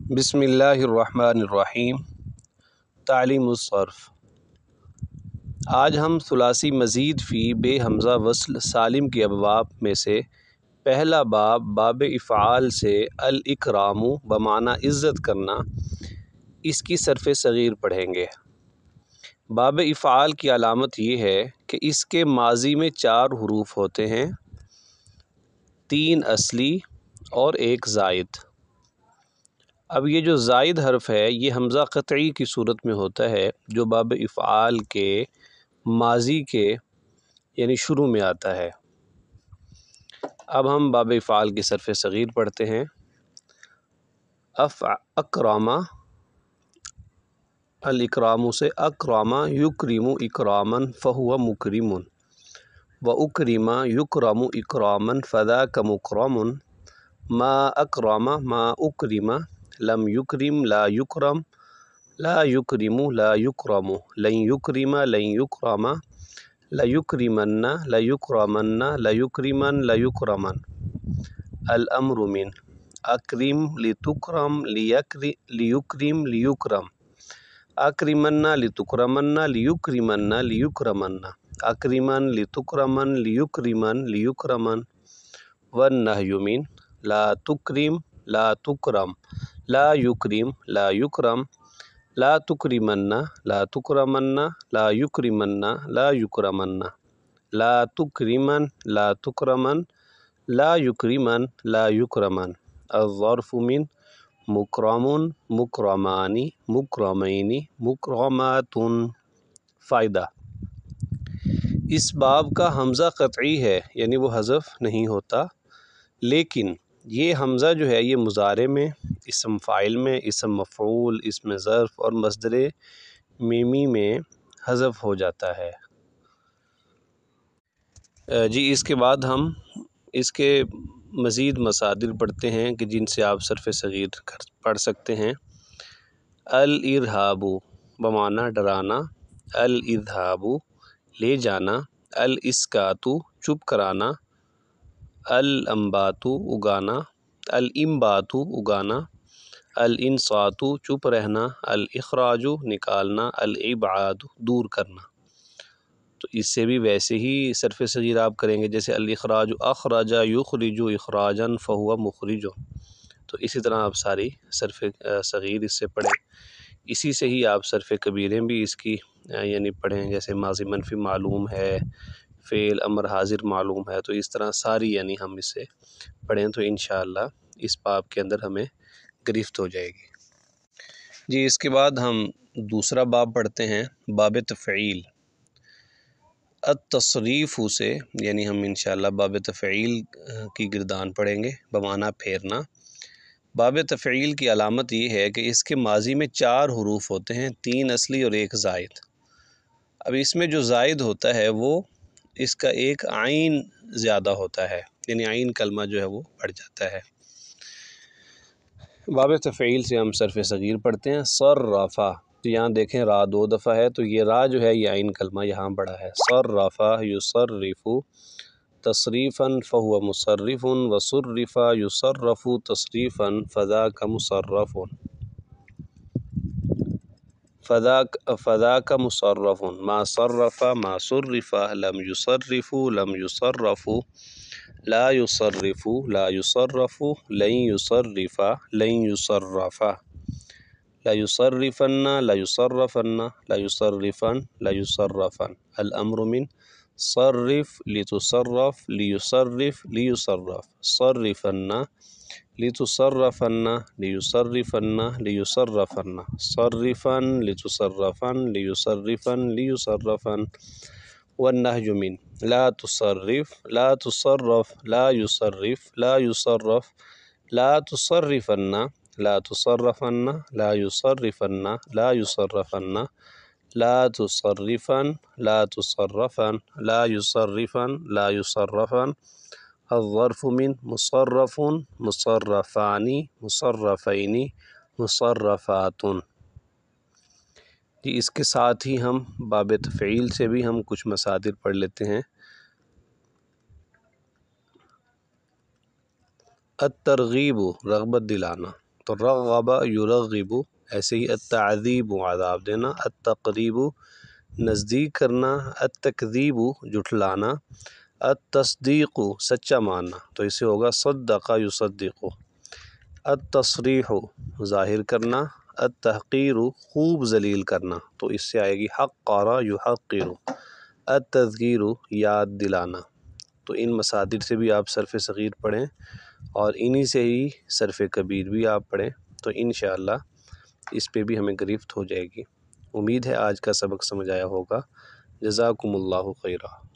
بسم اللہ الرحمن الرحیم۔ تعلیم الصرف۔ آج ہم ثلاثی مزید فی بے حمزہ وصل سالم کے ابواب میں سے پہلا باب افعال سے الاکرام بمعنی عزت کرنا، اس کی صرف صغیر پڑھیں گے۔ باب افعال کی علامت یہ ہے کہ اس کے ماضی میں 4 حروف ہوتے ہیں، 3 اصلی اور 1 زائد۔ اب یہ جو زائد حرف ہے یہ حمزہ قطعی کی صورت میں ہوتا ہے، جو باب افعال کے ماضی کے یعنی شروع میں آتا ہے۔ اب ہم باب افعال کی صرف صغیر پڑھتے ہیں۔ اکرامہ، الاکرام سے اکرامہ یکرم اکراما فہو مکرم، و اکرم یکرم اکراما فذاک مکرم، ما اکرم ما اکرم لم یکرم لا یکرم، لا یکرم لا یکرم، لن یکرم لن یکرم، لیکرمن لیکرمن لیکرمن لیکرمن، الامر من، اکرم لتکرم لیکرم لیکرم، اکرمن لتکرمن لیکرمن لیکرمن، اکرمن لتکرمن لیکرمن لیکرمن، والنہی من، لا تکرم لا تکرم لا یکرم لا یکرم، لا تکرمن لا تکرمن لا یکرمن لا یکرمن، لا تکرمن لا تکرمن لا یکرمن لا یکرمن، الظرف من، مکرم مکرمان مکرمین مکرمات۔ فائدہ: اس باب کا حمزہ قطعی ہے، یعنی وہ حذف نہیں ہوتا، لیکن یہ حمزہ جو ہے یہ مضارع میں، اسم فاعل میں، اسم مفعول، اسم ظرف اور مصدر میمی میں حذف ہو جاتا ہے۔ اس کے بعد ہم اس کے مزید مصادر پڑھتے ہیں کہ جن سے آپ صرف صغیر پڑھ سکتے ہیں۔ الارہاب بمعنی ڈرانا، الاذہاب لے جانا، الاسکات چپ کرانا، الانبات اگانا، الانبات اگانا، الانصات چپ رہنا، الاخراج نکالنا، الابعاد دور کرنا۔ تو اس سے بھی ویسے ہی صرف صغیر آپ کریں گے، جیسے الاخراج اخرج یخرج اخراجا فہو مخرج، تو اسی طرح آپ ساری صرف صغیر اس سے پڑھیں۔ اسی سے ہی آپ صرف کبیریں بھی اس کی یعنی پڑھیں، جیسے ماضی منفی معلوم ہے، فعل امر حاضر معلوم ہے، تو اس طرح ساری یعنی ہم اس سے پڑھیں تو انشاءاللہ اس باب کے اندر ہمیں گرفت ہو جائے گی۔ اس کے بعد ہم دوسرا باب پڑھتے ہیں، باب تفعیل۔ التصریف سے یعنی ہم انشاءاللہ باب تفعیل کی گردان پڑھیں گے، بمعنی پھیرنا۔ باب تفعیل کی علامت یہ ہے کہ اس کے ماضی میں 4 حروف ہوتے ہیں، 3 اصلی اور 1 زائد۔ اب اس میں جو زائد ہوتا ہے وہ اس کا ایک عین زیادہ ہوتا ہے، یعنی عین کلمہ جو ہے وہ بڑھ جاتا ہے۔ باب تفعیل سے ہم صرف صغیر پڑھتے ہیں۔ صرفا، تو یہاں دیکھیں را 2 دفعہ ہے، تو یہ را جو ہے یہ عین کلمہ یہاں بڑا ہے۔ صرفا یصرف تصریفا فہو مصرف، وصرفا یصرف تصریفا فذاک مصرف، فذاک مصرف، ما صرف ما صرف لم یصرف لم یصرف، لا یصرف لا یصرف لن یصرف لن یصرف، لا یصرفن لا یصرفن لا یصرفن لا یصرفن، الامر من، صرف لتصرف لیصرف لیصرف، صرفن لتصرفن لیصرفن لیصرفن، صرفن لتصرفن لیصرفن لیصرفن، والنہی من، لا تصرف لا تصرف لا یصرف لا یصرف، لا تصرفن لا تصرفن لا یصرفن لا یصرفن، لا تصرفن لا تصرفن لا یصرفن لا یصرفن، الظرف من، مصرف مصرفان مصرفین مصرفات۔ اس کے ساتھ ہی ہم باب تفعیل سے بھی ہم کچھ مصادر پڑھ لیتے ہیں۔ الترغیب رغبت دلانا، تو رغب یرغب، ایسے ہی التعذیب عذاب دینا، التقریب نزدیک کرنا، التکذیب جھٹلانا، التصدیق سچا ماننا، تو اسے ہوگا صدق یصدق، التصریح ظاہر کرنا، التحقیر خوب ذلیل کرنا، تو اس سے آئے گی حقر یحقر، التذکیر یاد دلانا۔ تو ان مصادر سے بھی آپ صرف صغیر پڑھیں اور انہی سے ہی صرف کبیر بھی آپ پڑھیں، تو انشاءاللہ اس پہ بھی ہمیں گرفت ہو جائے گی۔ امید ہے آج کا سبق سمجھ آیا ہوگا۔ جزاکم اللہ خیرہ۔